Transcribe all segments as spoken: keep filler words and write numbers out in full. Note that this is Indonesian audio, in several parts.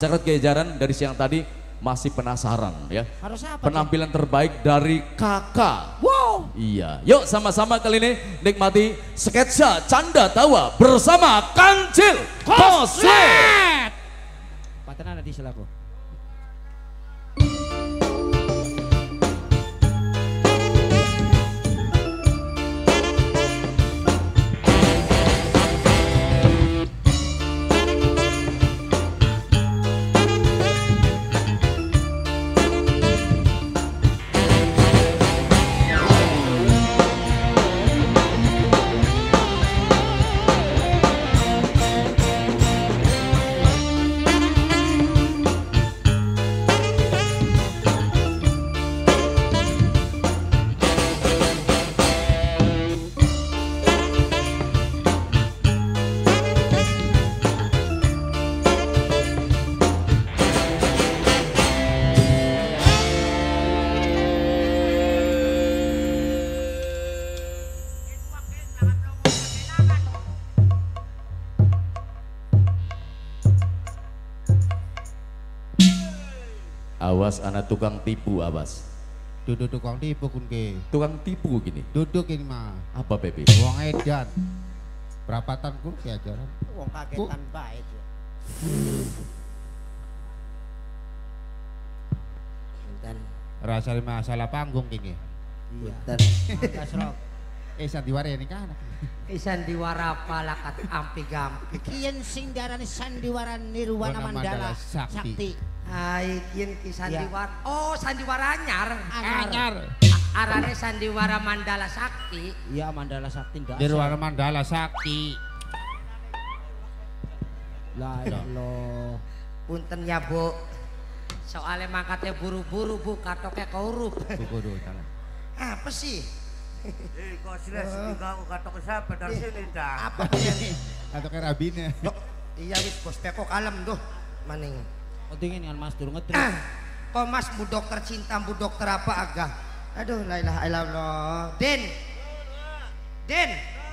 Masyarakat Kejaran dari siang tadi masih penasaran ya. Harus apa? Penampilan terbaik dari kakak. Wow. Iya, yuk sama-sama kali ini nikmati sketsa canda tawa bersama Kancil Koslet. Patenan di selaku. Awas anak tukang tipu, awas. Duduk tukang tipu kun ke. Tukang tipu gini. Duduk ini mah. Apa Pepe? Wong edan. Berapatan kun ke ajaran. Wong kagetan baik ya. Dan Rasa masalah panggung kini. iya. Dan kasrok. Eh sandiwara ini kan. Sandiwara palakat ampi gampi. Kian sing darani sandiwara nirwana Wana mandala Mandala Sakti. sakti. Hai kian ki sandiwara. Oh sandiwara anyar. Anyar. Arane sandiwara mandala sakti. Iya Mandala Sakti ndak. Nirwana Mandala Sakti. La Allah. Punten ya Bu. Soalnya mangkatnya buru-buru Bu, katoknya korup. Buku dulu salah. Apa sih? Eh, kok silas juga aku katok siapa dari sini dah. Apa ini? Atau ke rabine. Iya wis bos teko kalem tuh. Maning. Oh dingin kan Mas durung ngetri. Ah, kok Mas bu dokter cinta, bu dokter apa agak? Aduh, la ilaha illallah. Den. Den.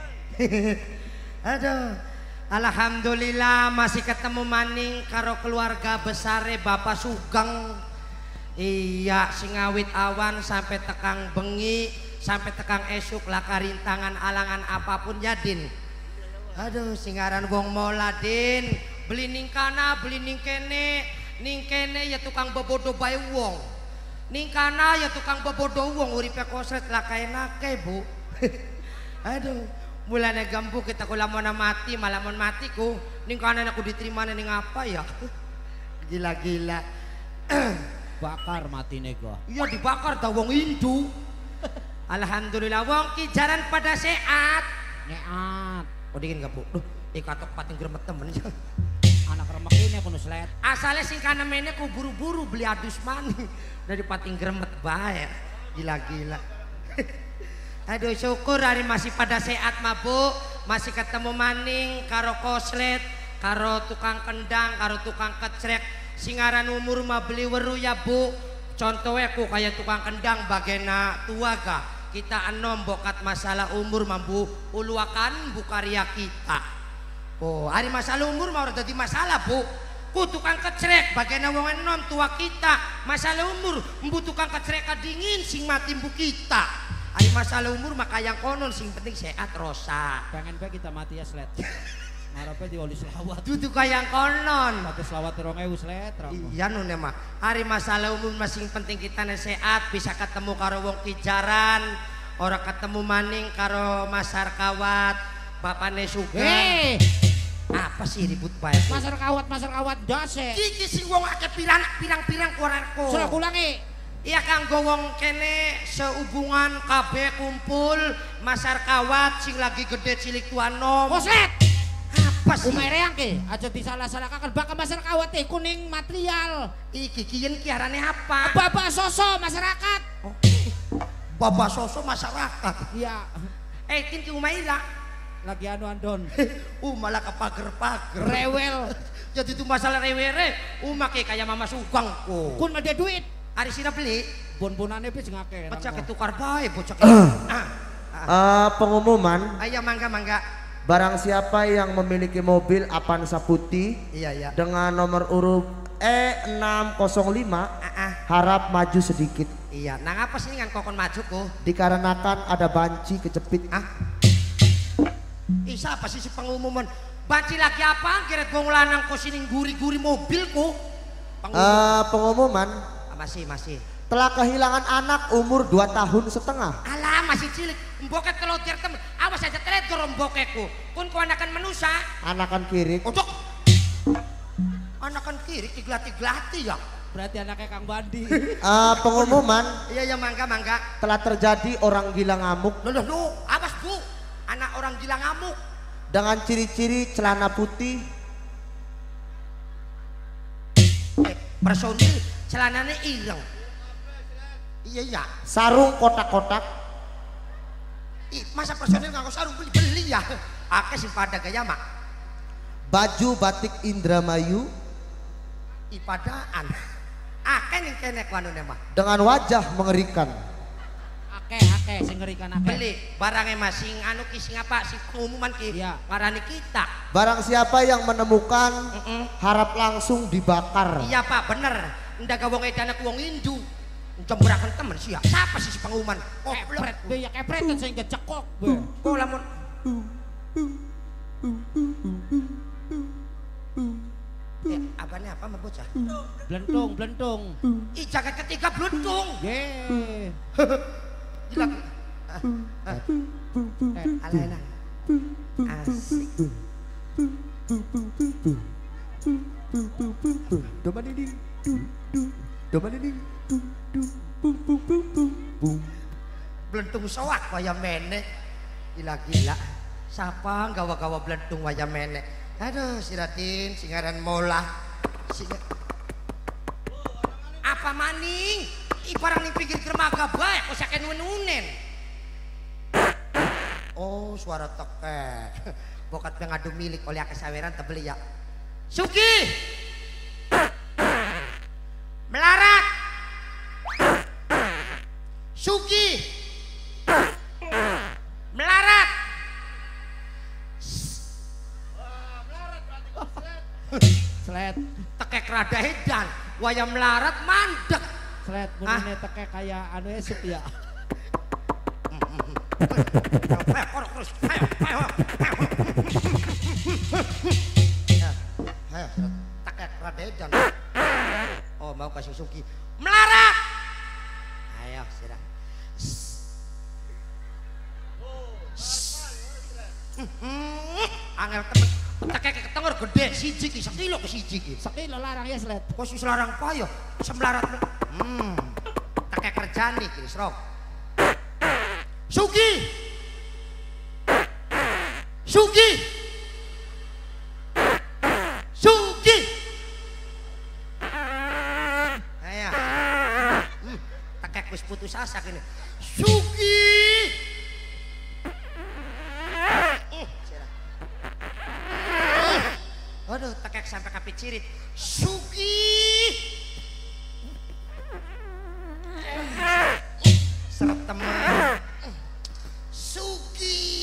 Aduh. Alhamdulillah masih ketemu maning karo keluarga besare Bapak Sugeng. Iya, singawit awan sampai tekang bengi, sampai tekang esuk lah karintangan alangan apapun ya Din. Aduh, singaran wong mola Din. Beli ning kana, beli ning kene, ning kene ya tukang bebodo bae wong. Ning kana ya tukang bebodo wong uripe kosret lah kaenake, Bu. Aduh, mulane gambu kita kula mau mati, malah mau mati ku. Ning kana aku diterima ning apa ya? Gila-gila. Bakar mati nego. Iya dibakar dah wong Hindu. Alhamdulillah wong Kijaran pada sehat. Nyeat. Oh dingin gak Bu? Duh, ikatok pating gremet temen. Anak remek ini aku nuslet. Asalnya sing kana mene ku buru-buru beli adus mani dari pating gremet bae. Gila-gila. Aduh syukur hari masih pada sehat mah Bu. Masih ketemu maning karo koslet, karo tukang kendang, karo tukang kecrek. Singaran umur mah beli weru ya Bu. Contohnya ku kayak tukang kendang bagena tua ga. Kita enom bokat masalah umur mambu uluakan bu karya kita. Oh hari masalah umur mau jadi masalah Bu. Ku tukang kecrek bagena wong enom tua kita. Masalah umur mbu tukang kecrek dingin sing mati bu kita. Hari masalah umur maka yang konon sing penting sehat rosa. Pengen pe kita mati ya slet. Ngarepe dioli selawat. Dudu kayang konon. Satu selawat rong ewu slet. Iya nune mah. Hari masalah umur masing penting kita sehat, bisa ketemu karo wong Kijaran, ora ketemu maning karo Masar Kawat, bapane Sugeng. Eh, apa sih ribut bae? Masar Kawat, Masar Kawat dase. Iki sing wong akeh pirang pirang-pirang kuaranku. Sudah ulangi. Iya kanggo wong kene sehubungan kabeh kumpul Masar Kawat sing lagi gede cilik tua nom. Koslet. Apa sih? Umereang ke, aja disalah-salahkan bakal Masar Kawat teh kuning material. Iki kiyen kiarane apa? Bapak sosok masyarakat. Oh, Bapak sosok masyarakat. Iya. Eh kin ki Umaira. Lagi anu andon. Uh malah kepager-pager. Rewel. Jadi itu masalah rewere. Uh make kayak Mama Sugeng ku. Kun ada duit. Ari sira beli. Bon-bonane wis ngake. Pecah ketukar bae bocah. Ah. Uh, pengumuman, Ayo mangga mangga. barang siapa yang memiliki mobil Avanza putih Iya iya. dengan nomor urut E enam nol lima Ah, ah. harap maju sedikit. Iya, nang apa sih ngan kokon maju ku? Dikarenakan ada banci kecepit. Ah. Ih, siapa sih si pengumuman? Banci lagi apa? Kira gua lanang ko sini guri-guri mobilku. Pengumuman. Eh, pengumuman Ah, masih, masih. telah kehilangan anak umur dua tahun setengah. Alah, masih cilik. Mboket kalau tiar temen. Awas aja telet dorong mbokekku. Kun ku anakan menusa. Anakan kiri. Untuk anakan kiri tiglati-glati ya. Berarti anaknya Kang Bandi. Eh, pengumuman Iya, ya mangga, mangga. telah terjadi orang gila ngamuk Loh, loh, loh. Awas bu. Anak orang gila ngamuk. dengan ciri-ciri celana putih, Eh, personil celananya ireng. Iya, iya. sarung kotak-kotak, Ih, masa personil nganggo sarung beli beli ya? Ake sih pada gaya mak. baju batik Indramayu Ipadaan. Ake nih kenek wanune mah. dengan wajah mengerikan. Ake, ake, sing ngerikan ake. Beli barangnya masing anu ki sing apa sing pengumuman ki. Iya. Marani kita. Barang siapa yang menemukan Mm-mm. harap langsung dibakar. Iya pak bener. Ndak gawang edan aku wong Hindu. Cemburakan temen sih ya. Siapa sih si pengumuman? Oh, Kepret be ya kepret kan sing kecekok be. kok lamun. Ya, abangnya apa mah bocah? Blentung, blentung. Ih, jagat ketiga bluntung. Ye. Gila. Ah, ah. Eh, alena. Asik. Doman ini, doman ini, Blentung soak waya menek. Gila-gila. Siapa gawa-gawa blentung waya menek? Aduh, si Ratin, singaran mola. Singa... Apa maning? Ibarang ning pinggir dermaga bae kok saken nunen. Oh, suara tekek. Bokat pengadu milik oleh kesaweran tebeli ya. Suki! Melarat! Suki! Melarat! Slet, Tekek rada edan, waya melarat mandek. slet munine teke kayak anu esuk ya. Ayo, korok terus. Ayo, ayo, ayo. Ya, ayo, tekek rada edan. Oh, mau kasih Suki. Melarat! Ayo, sirah. Angel temen tekek ketengor gede siji ki sekilo ke siji ki. Sekilo larang ya slet. Kok si selarang payo semelarat. Hmm. Tekek kerjani ki srok. Sugi. Sugi. Sugi. Ayo. Hmm. Tekek wis putus asa kene. Sugi. Aduh, tekek sampai kapi cirit. Sugi. Seret temen. Sugi.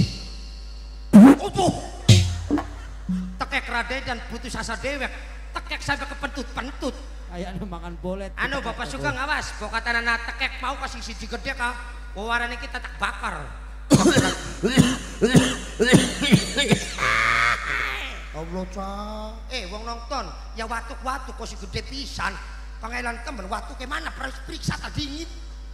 Utuh. Tekek rade dan putus asa dewek. Tekek sampai kepentut-pentut. Kayak mangan bolet. Anu bapak suka ngawas. Bokatan anak tekek mau kasih siji gede kah? Wawarane kita tak bakar. Allah cah. Eh wong nonton ya watuk-watuk kok si gede pisan. Pangelan temen watuk ke mana periksa tak dingin.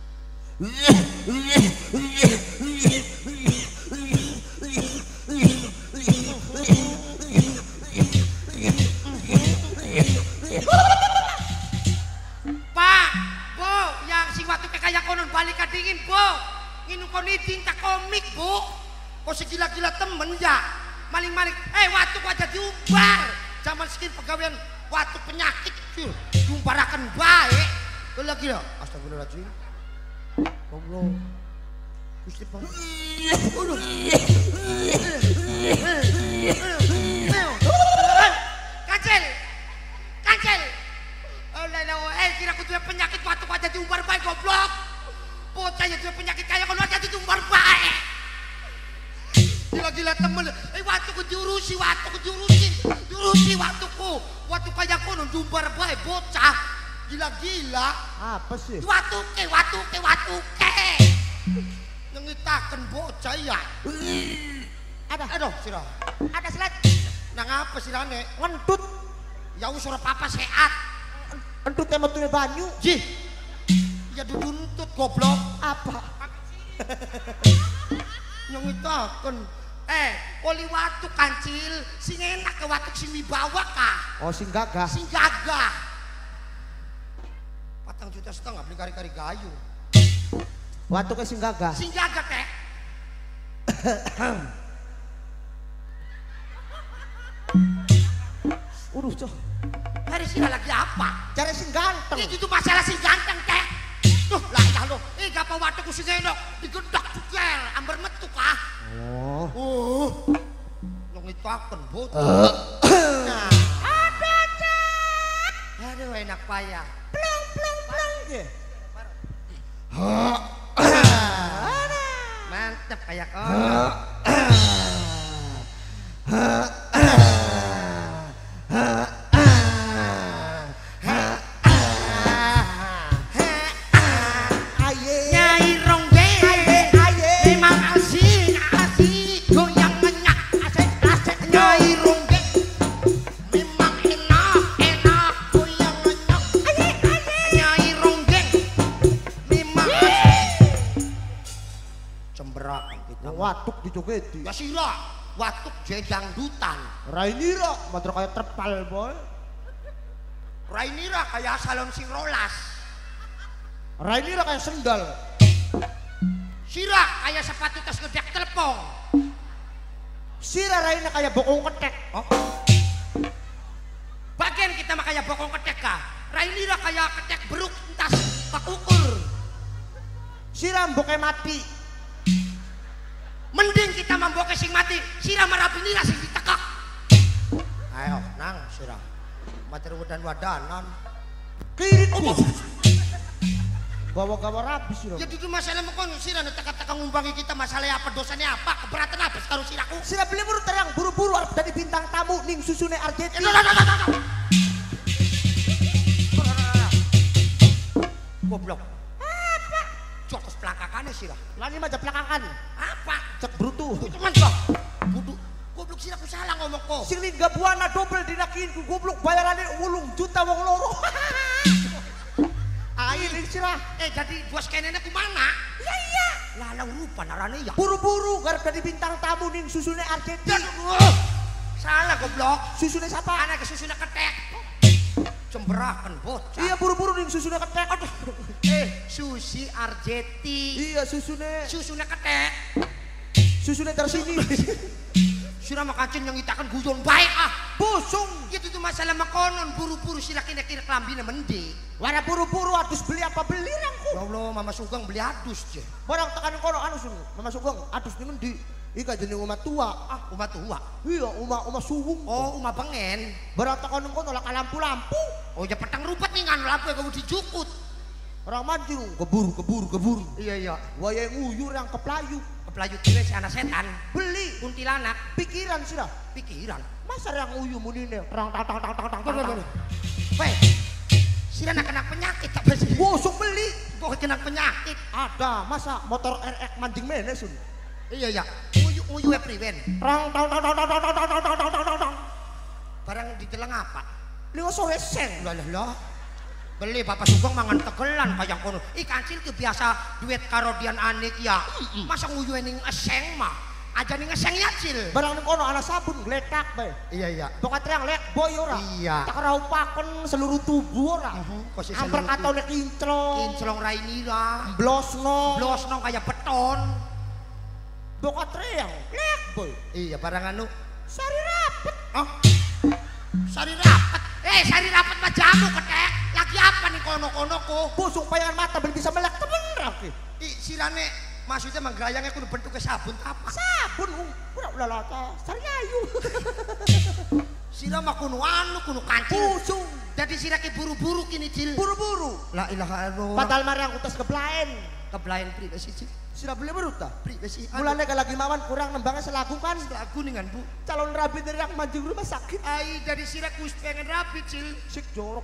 Pak, Bu, yang si watuk kayak konon balik ka dingin, Bu. Nginum koniding tak komik, Bu. Kok segila-gila temen ya. Maling-maling, eh watuk aja diumbar. Zaman sekian pegawaian watuk penyakit diumbarakan baik. Itu lagi ya, astagfirullahaladzim. Allah, Gusti Pang. Kancil, kancil. Oh lala, eh kira aku tuh penyakit watuk aja diumbar baik goblok. Bocah yang tuh penyakit kayak kalau aja diumbar baik. Gila-gila temen, eh waktuku diurusi, waktuku diurusi, diurusi waktuku. waktu kayak kono jumbar bae bocah. Gila-gila. Apa sih? Watuke, watuke, watuke. Ngitaken bocah ya. Ada, aduh sirah. Ada selat. Nang apa sirane? Ngentut. Ya wis ora apa sehat. Entut emang tuh banyu. Jih. Ya duduntut goblok. Apa? Nyengitaken. Eh, oli watuk kancil, sing enak ke watuk sing wibawa kah? Oh sing gagah. Sing gagah. Patang juta setengah beli kari-kari gayu. Watuknya sing gagah. Sing gagah teh. Udah cok. Hari sih lagi apa? Cari sing ganteng. Ini itu masalah sing ganteng teh. Tuh lah ya lo, eh gak apa watukku sing enak, digendak tukel, amber metu kah? Oh. Oh. Nyengitaken bocah. Nah. Ada cek. Aduh enak payah. Plung plung plung. Mantep kayak kono. Nyai Rongge memang asik asik goyang menyak asik asik Nyai Rongge memang enak enak goyang menyak asik asik Nyai Rongge memang cemberak kita Watuk dicogeti. ya sila watuk jedangdutan Rainira mantra kayak terpal boy. Rainira kayak salon sing rolas Rainira kayak sendal. Sira kayak sepatu tas gedek telepong. Sira Raina kayak bokong ketek. Oh. Bagian kita mah kayak bokong ketek kah? Rainira kayak ketek beruk tas pakukur. Sira mboknya mati. Mending kita memboke sing mati. Sira marapinira sing ditekak. Ayo, nang sira. Mater wadan wadanan. Kiriku. Gawa-gawa rapi sira. Ya dudu masalah mekon sira teka-teka ngumpangi kita masalah apa dosanya apa keberatan apa karo siraku. Sira beli buru terang buru-buru arep dadi bintang tamu ning susune Arjeti. Goblok. Apa? Jotos pelangkakannya sira. Lani mah plakakan. Apa? Cek brutu. Itu mantap. Budu. Goblok sira ku salah ngomong kok. Sing lingga buana dobel dinakin ku goblok bayarane ulung juta wong loro. Air ning sira. Eh jadi bos kenene ku mana? Iya iya. Lalau rupa narane ya. Buru-buru garep dadi bintang tamu ning susune Arjeti. Aduh. Salah goblok. Susune siapa? Anak susuna ketek. Cemberakan bocah. Iya buru-buru ning susune ketek. Aduh. Eh, Susi Arjeti. Iya susune. Susuna ketek. Susune tersini. Sira makacin yang itakan guyon baik ah. Busung. Itu tuh masalah makonon buru-buru sila kira-kira kelambina mende. Wara buru-buru adus beli apa beli rangku. Ya Allah, Mama Sugeng beli adus je. Barang tekan kono anu sun. Mama Sugeng adus ning endi? Ika jeneng umat tua. Ah, umat tua. Iya, umat umat suwung. Oh, umat bengen. Barang tekan kono lah lampu-lampu. Oh, ya petang rupat nih kan lampu yang kamu dijukut. Orang mancing keburu keburu keburu. Iya iya. Wayang nguyur yang keplayu. Keplayu kira si anak setan. Beli Kuntilanak. pikiran sih dah. Pikiran. Masa yang uyu munine terang tang tang tang tang tang tang. Weh, sila nak kena penyakit apa sih? Busuk beli. Kok kena penyakit? Ada masa motor R X mancing mana sun? Iya iya. Uyu uyu epriwen. Terang tang tang tang tang tang tang tang tang tang tang tang. Barang di telang apa? Lingo sore seng. Lah lah lah. Beli Bapak Sugeng mangan tegelan kayang kono. I kancil ke biasa duet karo dian anik ya. Masa nguyu ning eseng mah. Aja ning eseng ya cil. Barang ning kono ana sabun gletak bae. Iya iya. Bokat yang lek boy ora. Iya. Tak raupaken seluruh tubuh ora. Posisi Amper seluruh katone kinclong. Kinclong Rainira. Blosno. Blosno kayak beton. Bokat yang lek boy. Iya barang anu. Sari rapet. Oh. Sari rapat. Eh sari rapat mah jamu ketek. Lagi apa nih kono-kono ko? Busuk bayangan mata belum bisa melek temen rapi. I silane maksudnya manggrayangnya kudu bentuknya sabun apa? Sabun udah udah lata. Sari ayu. Sila mah kuno anu kuno kancil. Busuk. Jadi sirake buru-buru kini Cil. Buru-buru. La ilaha illallah. Padahal marang utas kebelain. Kebelain pri sih Cil. Sira beli beruta. Pri sih. Mulane kalau lagi mawan kurang nembangnya selagu kan. Lagu ningan Bu. Calon rabi dari yang maju rumah sakit. Ai jadi sirak wis pengen rapi Cil. Sik jorok.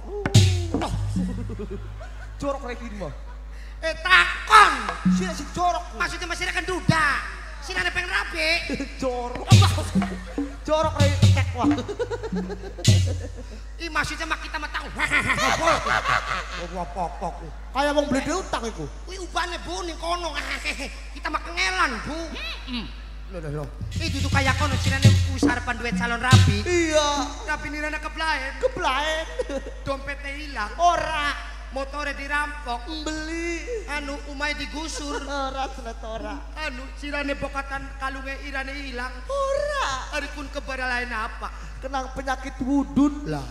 Jorok lagi mah. Eh takon. Sira sik jorok. Maksudnya masih kan duda. Sirane pengen rapi. Jorok. Jorok lagi tek wah. Ih maksudnya mak kita mah tahu. Gua popok. Kayak wong beli utang iku. Kuwi ubane Bu ning kono. Kita mah kengelan Bu. Heeh. Loh loh loh. Itu tuh kayak kono sirane usahapan duit calon rabi. Iya. Rabi nirana kebelain. Kebelain. Dompetnya hilang. Ora. Motornya dirampok. Beli. Anu umay digusur. Ora senetora. Anu sirane bokatan kalungnya irane hilang. Ora. Ari pun kepada lain apa? Kenang penyakit wudun lah.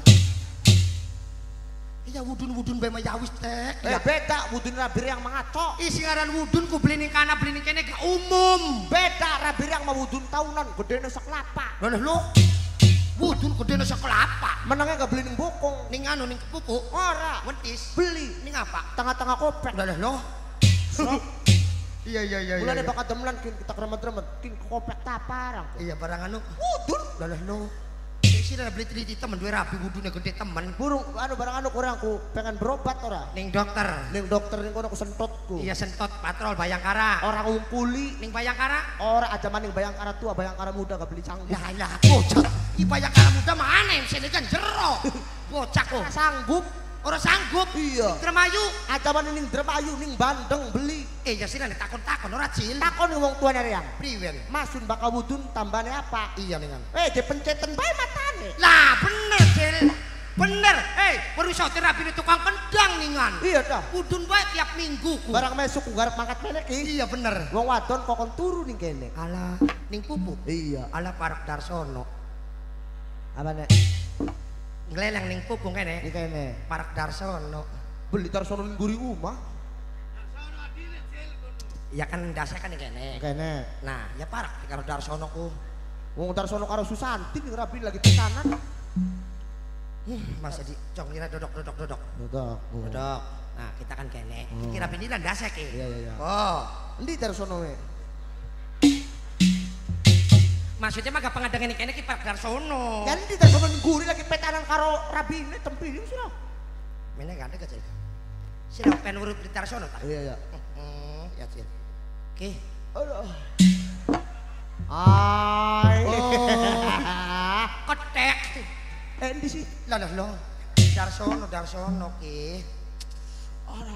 Iya wudun-wudun bae mah yawis tek. Eh beda wudun rabir yang mengaco. Isi ngaran wudun ku beli ning kana beli ning kene gak umum. Beda rabir yang mau wudun tahunan gedene sak lapak. Lho lho. Wudun gedene sak kelapa. Menangnya gak beli ning bokong. Ning anu ning kepupu. Ora. Wentis. Beli Ning apa? tengah-tengah kopek. Lho lho. Iya iya iya. Mulane bakat demelan kin kita kremet-kremet kin kopek taparang. Iya barang anu. Wudun. Lho lho. Isi dah beli teliti temen duwe rapi wudune gede temen. Burung anu barang anu kurang ku pengen berobat ora. Ning dokter. Ning dokter ning kono ku sentotku. Iya sentot patrol Bayangkara. Orang ngumpuli Ning Bayangkara. ora aja maning Bayangkara tua Bayangkara muda gak beli canggung. Lah lah bocah. I Bayangkara muda mana yang sini kan jero. Bocah kok. Sanggup. Orang sanggup. Iya. Dremayu. Aja maning ning Dremayu ning Bandeng beli. Eh ya sini takon-takon ora Cil. Takon ning wong tuane reang. Priwen. Masun bakal wudun tambane apa? Iya ningan. Eh dipenceten bae matane. Lah bener Cil. Bener. Eh baru iso terapi tukang kendang ningan. Iya dah. Wudun bae tiap minggu ku. Barang mesuk garap mangkat meneh ki. Iya bener. Wong wadon kokon turu ning kene. Alah ning pupu. Iya. Alah Parak Darsono. Apa nek? Ngeleleng ning pupu kene. Ning kene. Parak Darsono. Beli Darsono ning guri omah. Ya kan dasar kan ning kene. Kene. Nah, ya Parak karo Darsono ku. Wong Darsono karo Susanti ning rabi lagi tekanan. Hmm, masa di cong ngira dodok dodok dodok. Dodok. Dodok. Nah, kita kan kene. Kira pinilan dasar ki. Iya iya iya. Oh, Endi Darsono we? maksudnya mah gak pengadang ini kene ki Parak Darsono. Ya endi Darsono ning guri lagi petanan karo rabi ini tempili sira. Mene gak ada kecil. Sira pen urip di Darsono ta? Iya iya. Hmm, ya Cil. Oke. Aduh. Ai. Oh. Ketek. Eh endi sih? Lah lah lo. Darsono Darsono ki. Ora.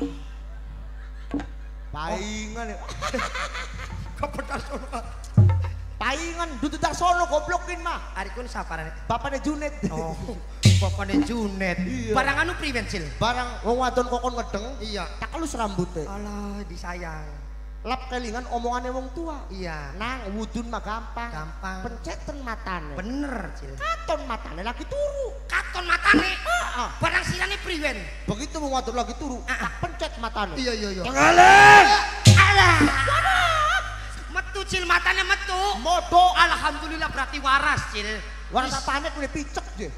Paingan ya. Kapan Darsono? Paingan dudu Darsono goblokin mah. Ari kun saparane? Bapaknya Junet. Oh, bapaknya Junet. Iya. Barang anu priwen Cil? Barang wong wadon kokon ngedeng. Iya. Tak kelus rambutnya. Alah, disayang. Lap kelingan omongannya wong tua. Iya. Nang wudun mah gampang. Gampang. Penceten matane. Bener, Cil. Katon matane lagi turu. Katon matane. Heeh. Barang sirane priwen. Begitu wong wadon lagi turu, Ah, ah. tak pencet matane. Iya, iya, iya. Tengaleng. Alah. Metu Cil matane metu. Modo. Alhamdulillah berarti waras, Cil. Warna panik udah picek je.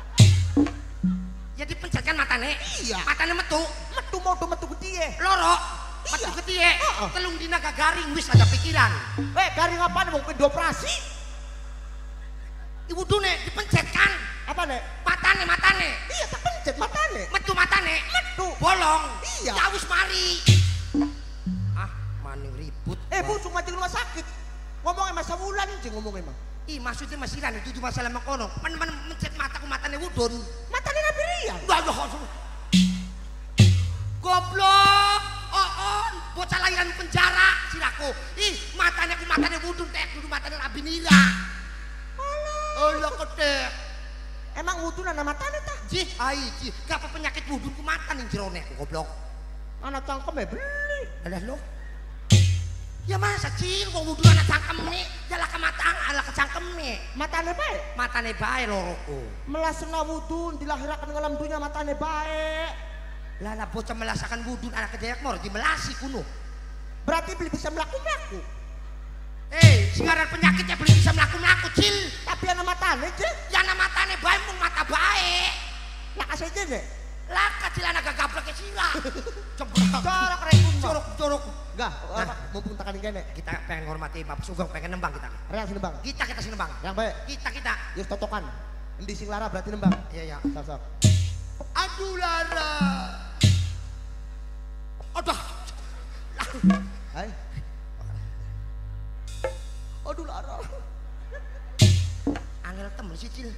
Jadi pencetkan matane. Iya. Matane metu. Metu modo metu gede. Loro. Metu Iya. gede. Heeh. Telung dina gagaring wis ada pikiran. Eh garing apaan wong pengen dioperasi? Ibu dune dipencetkan. Apa nek? Matane matane. Iya tak pencet matane. Metu matane. Metu. Bolong. Iya. Ya wis mari. Ah, maning ribut. Eh bu cuma di rumah sakit. Ngomongnya masa bulan aja ngomongnya mah. Ih, maksudnya masiran itu cuma masalah mengkono. Men men mencet mataku matane wudun. Matane Nabi Rian. Waduh. Goblok. Oh, oh, bocah lahiran penjara siraku. Ih, matanya ku matane wudun tek dulu matane Nabi Nira. Alah. Allah ketek. Emang wudun ana matane tah? Jih, ai, jih. Gapa penyakit wudun ku mata ning jerone ku goblok. Anak cangkem ya beli. Alah lo. Ya masa Cil wong wudun ana cangkeme, jalah ke mata ala ke cangkeme. Matane bae. Matane bae loroku. Melasena wudun dilahirakan ngalam dunia matane bae. Lah lah bocah melasakan wudun anak kedayak mor dimelasi kuno. Berarti beli bisa melaku-melaku. Eh, singaran penyakitnya belum bisa melaku-melaku Cil. Tapi ana matane je. Ya ana matane bae mung mata bae. Lah kasih aja nek. Laka cilana gagablek ke sila. Corok rekun. Corok corok. Enggak, mumpung tekanin kene. Kita pengen hormati Bapak Sugeng, pengen nembang kita. Reang sini Bang. Kita kita sini nembang. Yang baik. Kita kita. Yus totokan. Endi sing lara berarti nembang. Iya iya. Sok sok. Aduh lara. Aduh. Hai. Aduh lara. Angel temen sih Cil.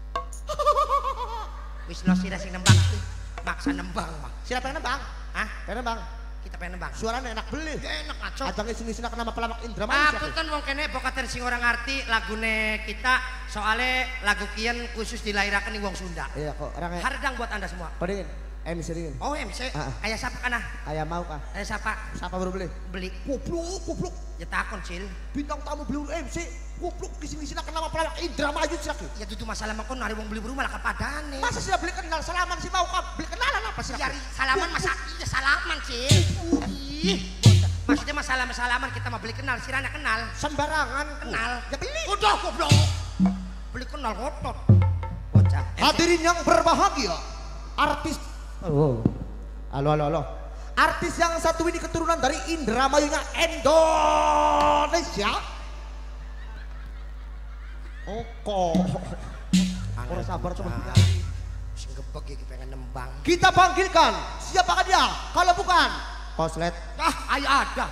Wis lo sira sing nembang sih. Maksa nembang mah. Sira pengen nembang? Hah? Pengen nembang. Kita pengen nembang. Suaranya enak beli. Enak ngaco. Ajang sini-sini nama pelawak Indra Ah, punten wong kene bokaten sing ora ngarti lagune kita soalnya lagu kian khusus dilahirakan di wong Sunda. Iya kok orangnya. Hardang buat Anda semua. Kodingin. M C dingin. Oh, M C. Ah, ah. Ayah siapa kana? Ayah mau kah? Ayah siapa? Siapa baru beli? Beli. Goblok, goblok. Ya takon, Cil. Bintang tamu beli M C. Goblok di sini-sini nama pelawak Indra Maju sih. Ya itu masalah mah kon hari wong beli rumah lah kepadane. Masa sih beli kenal salaman sih mau kah? Beli kenalan apa sih? Cari salaman masa iya salaman, Cil. Ih, bocah. Maksudnya masalah salaman kita mah beli kenal, sirana kenal. Sembarangan Kenal. Ya beli. Udah goblok. Beli kenal kotot. Bocah. Hadirin yang berbahagia, artis. Oh. Halo, halo, halo. Artis yang satu ini keturunan dari Indramayunya Indonesia. Oko. Ora sabar coba. Sing gebek iki pengen nembang. Kita panggilkan, siapakah dia? Kalau bukan Koslet. Ah, ayo ada.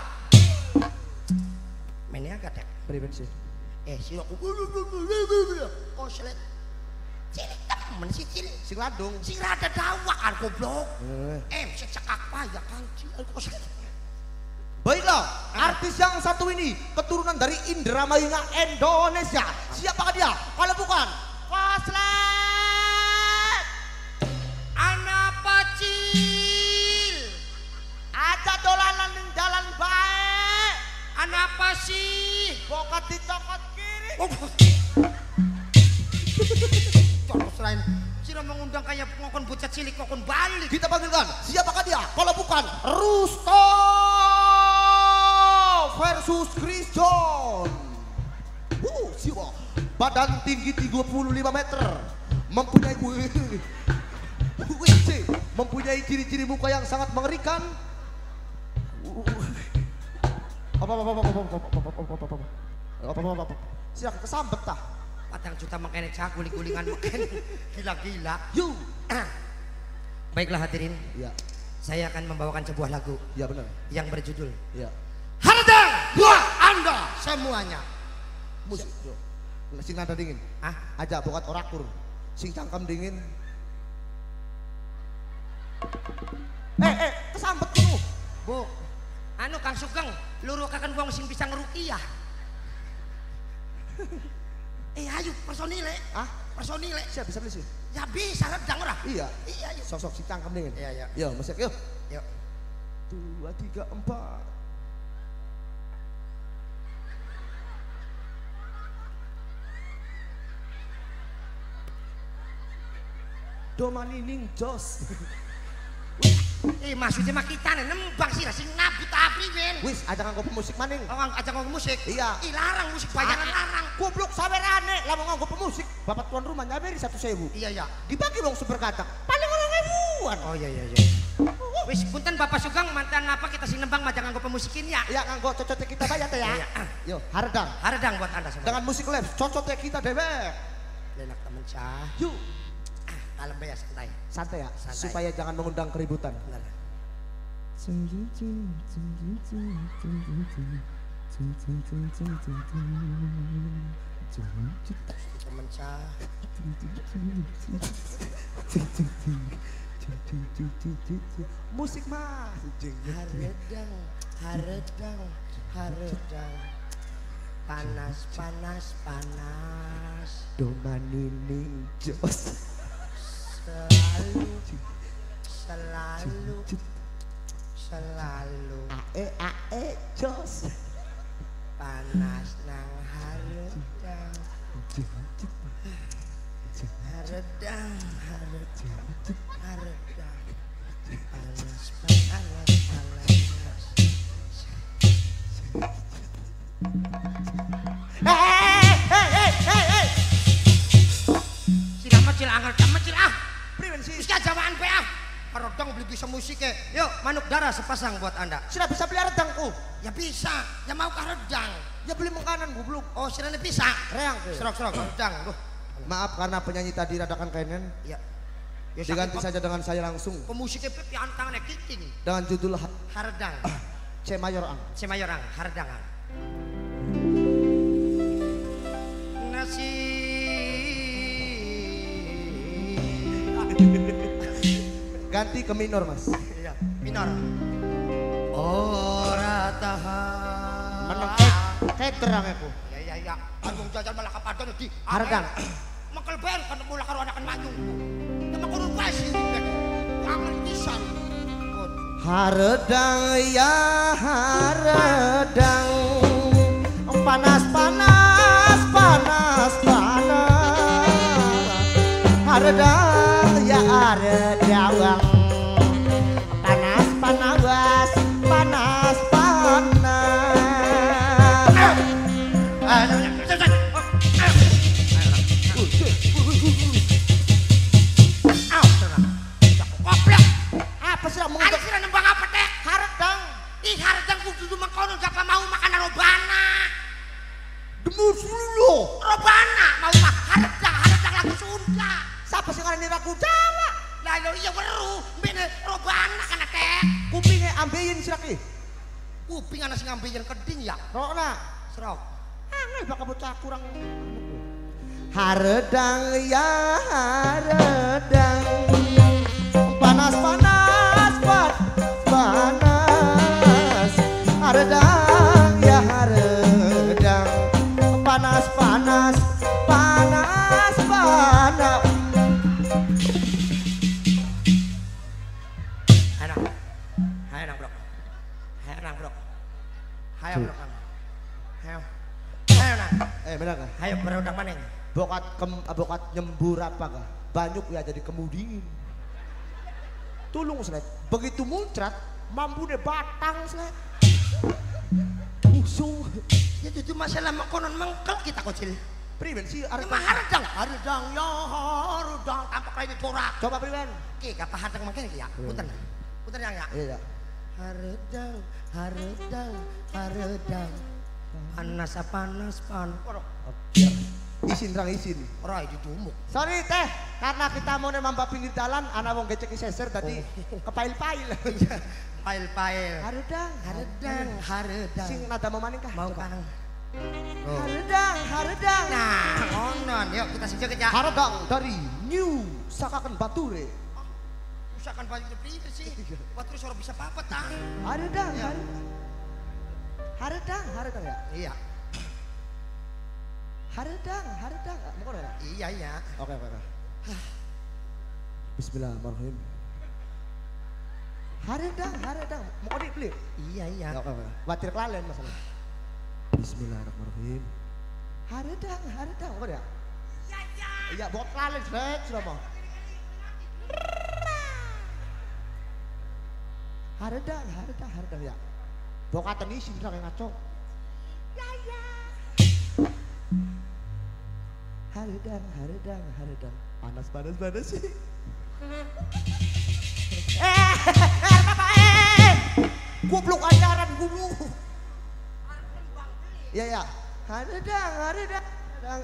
Mainnya agak dek. Beri bensin. Eh, si aku. Koslet. Cilik temen si cilik. Sing ladung. Sing rada dawak kan goblok. Eh. Eh, cekak payah kan cilik. Koslet. Baiklah, artis yang satu ini keturunan dari Indramayunya Indonesia. Siapakah dia? Kalau bukan Koslet. Anak pacil. Ada dolanan di jalan baik. Anak apa sih? Bokat dicokot kiri. Terus lain. Sira mengundang kayak ngokon bocah cilik ngokon balik. Kita panggilkan, siapakah dia? Kalau bukan Rusto versus Chris John. Uh, siapa? Badan tinggi tiga puluh lima meter. Mempunyai wih, mempunyai ciri-ciri muka yang sangat mengerikan. Apa apa apa apa apa apa apa apa apa apa siapa kesambet tah? Patang juta makanya cak guling-gulingan makanya gila-gila. You. Baiklah hadirin, Ya, saya akan membawakan sebuah lagu ya benar. yang berjudul Ya. Hardang buat Anda semuanya. Musik. Yo. Sing nada dingin. Ah, Aja bokat orakur. Sing cangkem dingin. Eh eh kesambet dulu. Bu, anu Kang Sugeng, luruh kakan wong sing bisa ngerukiah. Eh ayo personile, Ah, personile. siap bisa beli sih. Ya bisa redang ora? Iya. Iya, iya. Sosok si cangkem dingin. Iya, iya. Yo, musik yuk. Yuk. Dua, tiga, empat. Domanining jos. Eh maksudnya mah kita nih nembang sih sing ngabut apri men. Wis, aja nganggo pemusik maning. Orang aja ngomong musik. Iya. Ih larang musik bayangan larang. Goblok sawerane, lah mau nganggo pemusik. Bapak tuan rumah nyaberi satu sewu. Iya iya. Dibagi wong seberkata. Paling orang ribuan. Oh iya iya iya. Wis punten Bapak Sugeng mantan apa kita sing nembang mah jangan nggo pemusikin ya. Ya nganggo cocotnya kita bayar teh ya. Iya, iya. Yo, hardang. Hardang buat Anda semua. Dengan musik live, cocotnya kita dewek. Lenak temen cah. Yuk, Kalem ya santai. santai ya, Santai. supaya jangan mengundang keributan. Benar. Temen cah. Musik mas. Haredang, haredang, haredang. Panas, panas, panas. Domanining jos. Selalu, selalu, selalu Ae ae jos. panas nang haredang, haredang, haredang, haredang. Panas, panas, panas. Hei hei hei hei hei. Sila mecil angel, mecil ah. Priwen sih. Harodang beli bisa musiknya. Yuk, manuk darah sepasang buat anda. Sudah bisa beli redangku. Ya bisa, ya mau ke harodang. Ya beli makanan goblok. Oh, sirane bisa. Reang. Serok-serok harodang. Duh. Maaf karena penyanyi tadi radakan kainen. Ya. Ya Diganti saja dengan saya langsung. Pemusiknya Pep yang tangannya kiting. Dengan judul ha Harodang. C mayor ang. C mayorang, harodang. Nasi Ganti ke minor mas. Iya, minor. Ora tahan. Menang kayak kayak terang aku. Ya ya ya. Anjung jajan malah kapadon di. Harodang. Makel ben kan mula karo anakan manyung. Tema kudu pasi ben. Kangen pisan. Haredang ya haredang. Panas panas panas panas. Haredang ya haredang. Panas panas panas panas. Apa sih mau Ada sira nembang apa teh? haredang? Ih haredang kudu mangkono gak mau makan robana. Demus dulu. Robana mau mah haredang, haredang lagu Sunda. Siapa sih ngarani lagu Jawa? Lah yo iya weru, mbene robana kana teh. Kupingnya ambeien sih lagi. Kuping ana sing ngambeien keding ya. Rokna. Serok. Angel bakal bocah kurang. Haredang ya haredang. Panas panas panas panas. Haredang ya haredang. Panas panas panas panas. Ayo nang. Ayo nang, Bro. Ayo nang, Bro. Ayo, Bro. Ayo. Ayo nang. Eh benar kah? Ayo berodang maneh. Bokat kem, bokat nyembur apa kah? Banyuk ya jadi kemudingin. Tulung Slet. Begitu muncrat, mampu deh batang Slet. Musuh. Ya itu masalah mengkonon mengkel kita kocil. Priben sih Ini arep. mah haredang, haredang ya haredang tampak kayak corak. Coba priben. Oke, kata haredang makin ya. Punten. Punten yang ya. Iya. Haredang, haredang, haredang. Panas panas pan. Ya. Isin rang isin. Ora didumuk. Sorry teh, karena kita mau nembak pinggir jalan, anak mau ngecek seser tadi kepail-pail. Pail-pail. Haredang, Haredang, haredang. Sing nada mau maning kah? Mau Coba. Kang. Haredang, haredang. Nah, onon. Yuk kita sing joget ya. Haredang dari New Sakakan Bature. Usahakan baju priber sih. Buat terus orang bisa papet ah. Haredang, Ya. haredang. Haredang, haredang ya. Iya. Haredang, haredang. Mau kemana? Iya iya. Oke, oke, oke. Bismillahirrahmanirrahim. Haredang, haredang. Mau kemana beli? Iya iya. Ya, oke, oke. Batir kelalen masalah. Bismillahirrahmanirrahim. Haredang, haredang. Mau kemana? Iya iya. Iya, bawa kelalen, Fred. Sudah mau. Haredang, haredang, haredang ya. Bawa kata isi, bilang yang ngaco. Ya, ya. Haredang, haredang, haredang. Panas, panas, panas sih. Eh, apa eh? Goblok ajaran guru. Ya, ya. Haredang, haredang, haredang.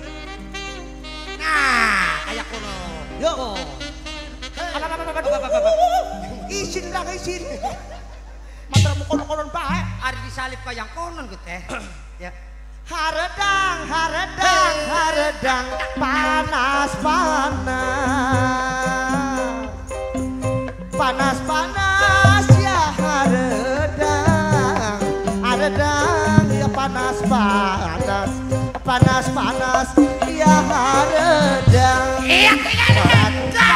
Nah, kayak kono. Yo. Apa, apa, apa, apa, apa, apa. Isin lang, isin. Matra mo konon-konon bae. Ari disalip ka yang konon gitu teh. Ya. Haredang, haredang, haredang, panas, panas. Panas, panas, ya haredang. Haredang, ya panas, panas. Panas, panas, ya haredang. Iya, tinggal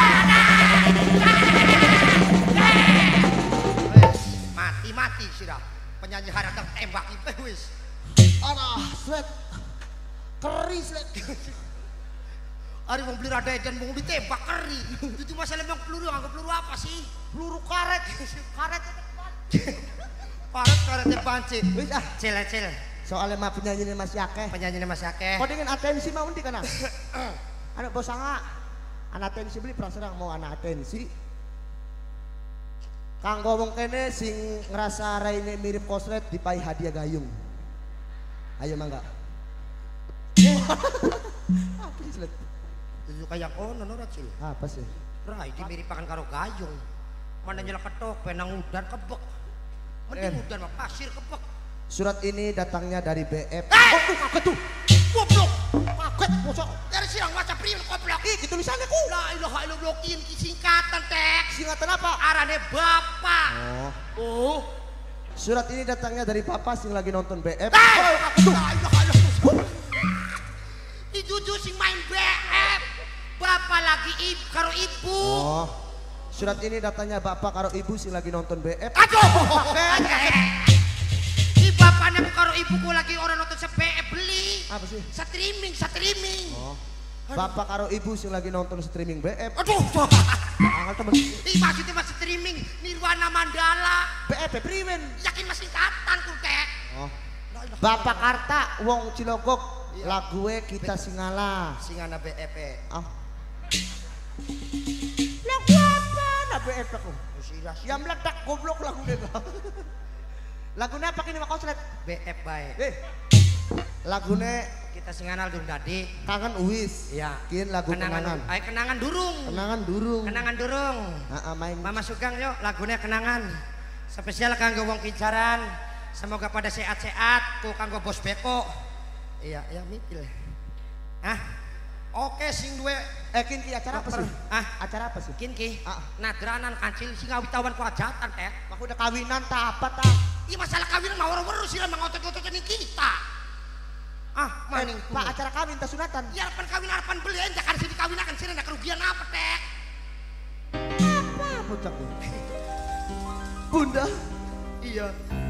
mati-mati sudah. Penyanyi haredang tembak itu wis. Alah, Slet. Keri, Slet. Ari mau beli rada dan mau ditembak keri. Itu masalah bang peluru, anggap peluru apa sih? Peluru karet. Karet. Karet karetnya panci. Wis ah, Cel-cel. soalnya mah penyanyi masih akeh. Penyanyi Mas Akeh. Kau dengan atensi mau ndi kana? Anak bos sanga. Anak atensi beli perang serang mau anak atensi. Kanggo wong kene sing ngerasa raine mirip koslet dipai hadiah gayung. Ayo mangga. Apa sih Slet? Itu kayak kono ora Cil. Apa sih? Rai dimiripakan karo gayung. Mana nyela ketok penang udan kebek. Mending udan mah pasir kebek. Surat ini datangnya dari B F. Eh! Oh, tuh kaget tuh. Goblok. Kaget bosok. Dari siang waca priun goblok. Ih, gitu tulisannya ku. La ilaha illallah kieu singkatan teks. Singkatan apa? Arane bapak. Oh. Oh. Surat ini datangnya dari papa sing lagi nonton B F. Eh! La ilaha illallah. Ijuju sing main B F. Bapak lagi ibu karo ibu. Oh. Surat ini datangnya bapak karo ibu sing lagi nonton B F. Aduh. Di bapaknya karo ibuku lagi orang nonton se B F beli. Apa sih? Streaming, streaming. Oh. Bapak karo ibu sing lagi nonton streaming B F. Aduh. Angel temen. Ih maksudnya mas streaming Nirwana Mandala. B F priwen. Yakin masih singkatan ku teh. Oh. Bapak Karta wong Cilogok lague kita singala. Singana B F. Ah. Lagu apa? Nah B F aku. Silas. Ya meledak goblok lagu deh. Lagunya apa kini Mak Koslet? B F bae. Eh. Lagunya Kita singana dung dadi. Kangen Uwis. Iya. Kin lagu kenangan. Ay kenangan durung. Kenangan durung. Kenangan durung. Heeh, main. Mama Sugeng yuk lagunya kenangan. Spesial kanggo wong Kincaran. Semoga pada sehat-sehat. Ku kanggo Bos Beko. Iya, ya mipil. Hah? Oke sing duwe Eh kin ki acara apa sih? Ah, Acara apa sih? kin ki. Ah. Nadranan kancil sing ngawitawan ku hajatan teh. Aku udah kawinan tak apa tak? Iya masalah kawinan mah weru-weru sih mah ngotot-ngotot ini kita. Ah, maning Eh, Pak acara kawin tak sunatan. ya harapan kawin harapan beli aja kan sini kawin akan sini ada kerugian apa teh? Apa bocah tuh? Bunda. Iya.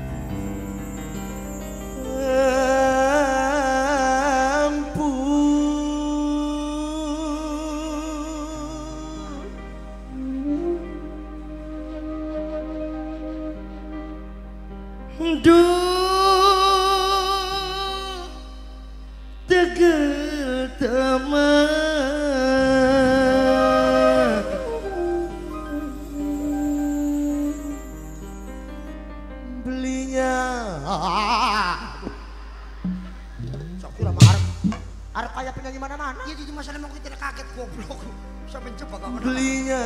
Duh tegel teman belinya sok kira arep arep kayak penyanyi mana-mana Iya jadi masalah mau kita kaget goblok. Sampai coba kau. belinya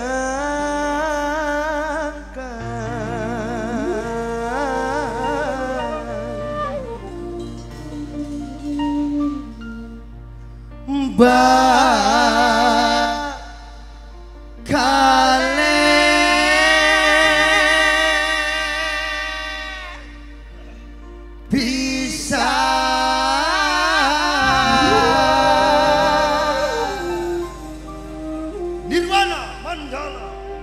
bakale bisa Nirwana Mandala.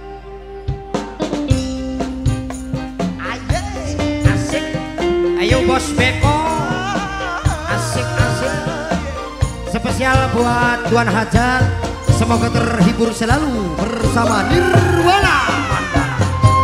ayo Asik. Ayo Bos Beko. Asik asik. Spesial buat Tuan Hajat. Semoga terhibur selalu bersama Nirwana Mandala.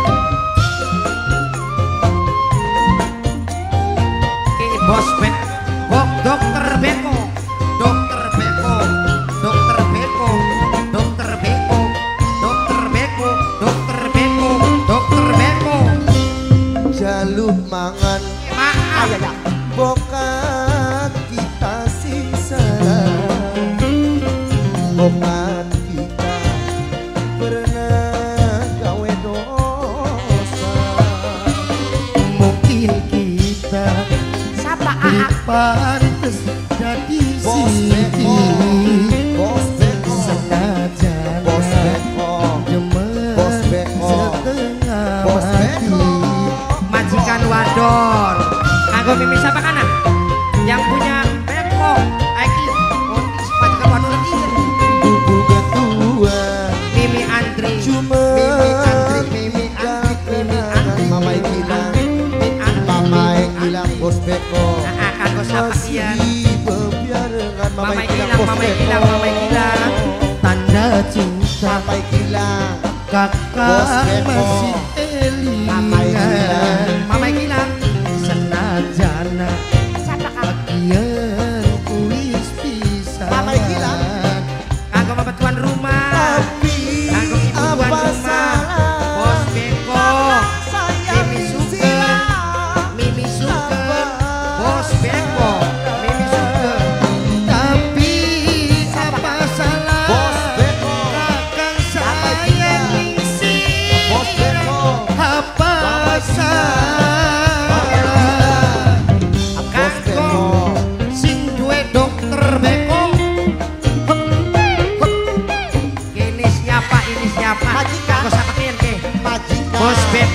Oke Bos Beko. Bok Dokter Beko. Dokter Beko. Dokter Beko. Dokter Beko. Dokter Beko. Dokter Beko. Dokter Beko. jaluk mangan Maaf. ayo ya bokat kita sisa bokat kita pernah gawe dosa Mungkin kita siapa pantes jadi Bos Beko Bos Beko senajan Bos Beko demen Bos Beko setengah Bos Beko majikan wadon kanggo mimi siapa kana yang punya beko aiki oh majikan wadon lagi bubu ketua Mimi Andri cuma Mimi Andri Mimi Andri Mimi Andri Mama yang hilang Mimi Andri Mama yang hilang Bos Beko nah kanggo siapa kian masih bebiarengan Mama Mama yang hilang hilang Bos Mama Beko hilang Mama hilang tanda cinta Mama yang hilang Bos kakak Beko. masih Mama yang hilang. elingan Mama yang hilang senajana bagian kuis pisah Mama yang hilang. kanggo mama tuan rumah tapi kanggo ibu tuan apa rumah salah Bos Beko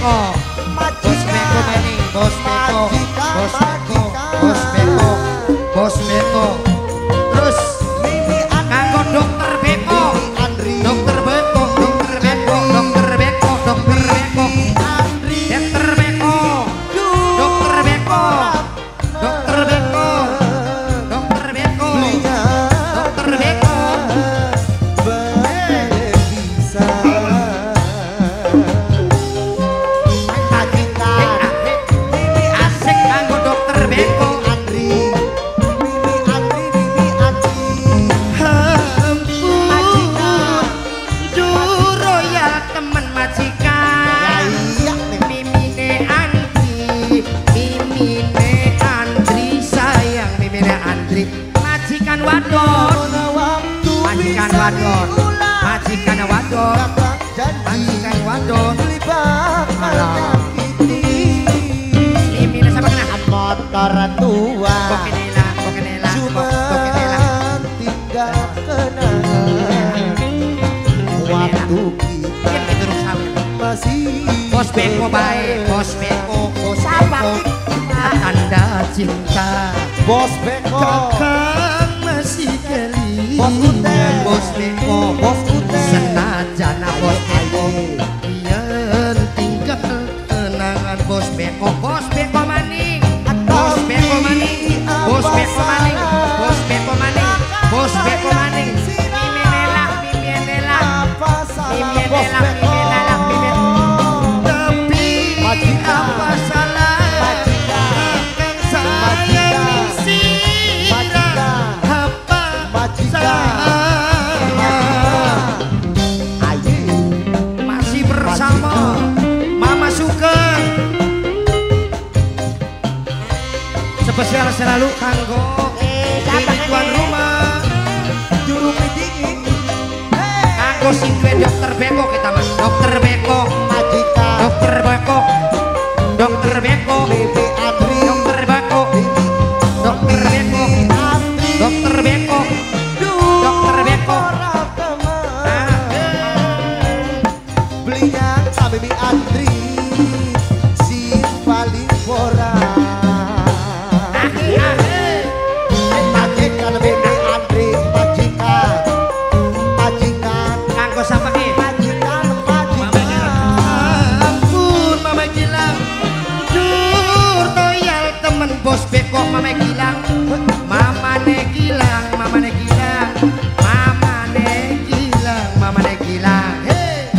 Beko. Bos Beko maning, Bos Beko. Bos Beko, Bos Beko. Bos Beko. Terus Mimi kanggo dokter Beko. Andri Dokter Beko, dokter Beko, dokter Beko, dokter Beko. Andri Dokter Beko. Dokter Beko. Dokter Beko. Dokter Beko. Belinya Dokter Beko. bisa majikan Mimi asik kanggo dokter Beko. Andri Mimi Andri Mimi Andri Ampun, Royal temen ya majikan. iya nih Mimine Andri, Mimine Andri sayang, Mimine Andri. Majikan wadon, waktu majikan bisa wadon, diulang majikan wadon, kata janji majikan wadon. beli bakal Alah. nyakiti Mimine sama kena. motor tua Bokenela, bokenela, cuma bokenela. tinggal kenangan waktu kita Yang itu rusawi. masih Bos Beko baik, Bos Beko, Bos Beko. Tanda cinta. Bos Beko Kakang masih geli. Bos Ute Bos Beko, Bos Ute senajan Bos Beko. Aye. Biar tinggal kenangan Bos Beko. Bos Beko maning. Bos Beko maning. Bos Beko maning. Bos Beko maning. Bos Beko maning. Mimi nela, mimi nela. apa salah Mimi Bos nela, Beko mimi nela, mimi. Tapi Majikan. apa salah? Majikan. Kakang sayang Majikan. sirah. Majikan. Apa Majikan. salah? Aye Masih bersama Mama Sugeng. Spesial selalu kanggo ini tuan rumah. juru dingin Kanggo sing duwe dokter Beko kita Mas. Dokter Beko, majikan dokter Beko. Dokter Beko, Bibi Andri dokter Beko. Dokter Beko, Andri dokter Beko. Dokter Beko. orang teman belinya Bibi Andri si paling borak majikan Bibi Andri majikan majikan Kanggo sapa ki? majikan majikan Ampun Mama Gilang. Dur toyal temen Bos Beko Mama Gilang. Mama ne Gilang, Mama ne Gilang. Mama ne Gilang, Mama ne Gilang. Hey,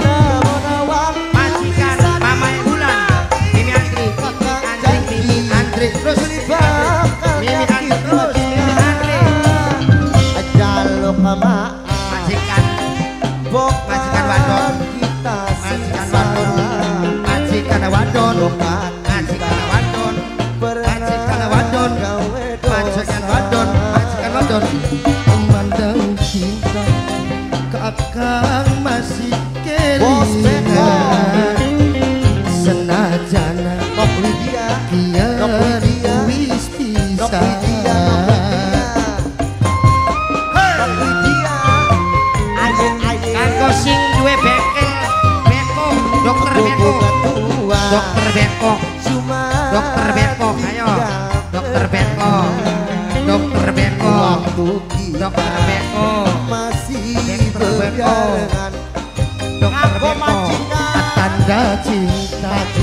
majikan Mama e Bulan. Mimi Andri, Andri, Mimi Andri. Terus Mimi Andri terus, Mimi Andri. Jaluk sama Majikan, majikan wadon. kita Majikan wadon. Majikan wadon. Majikan wadon. Majikan wadon. Majikan wadon, majikan wadon. Memandang cinta kakang masih Bos Beko. kelingan. Senajan Nok Lydia biar Nok Lydia. wis Nok pisah. Lydia Nok Lydia Aye aye Kanggo sing duwe bekel Beko, dokter Beko. tua Dokter Beko, cuma dokter Beko, ayo. Dokter Beko. Dokter Beko. waktu kita Dokter Beko. masih Dokter Beko. berbarengan Dokter Aku Beko. majikan. Tanda cinta.